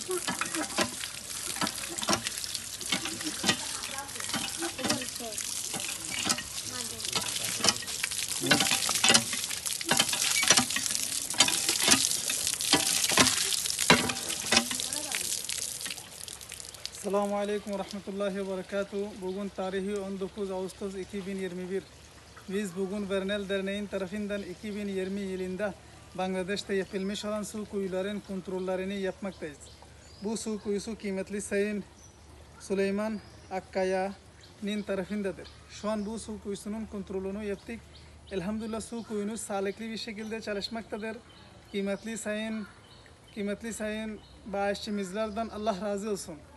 Selamun Aleyküm ve Rahmetullahi ve Berekatuhu. Bugün tarihi 19 Ağustos 2021. Biz bugün Vernel Derneği'nin tarafından 2020 yılında Bangladeş'te yapılmış olan su kuyuların kontrollerini yapmaktayız. Bu su kuyusu kıymetli Sayın Süleyman Akkaya'nın tarafındadır. Şu an bu su kuyusunun kontrolünü yaptık. Elhamdülillah su kuyunuz sağlıklı bir şekilde çalışmaktadır. Kıymetli Sayın bağışçımızlardan Allah razı olsun.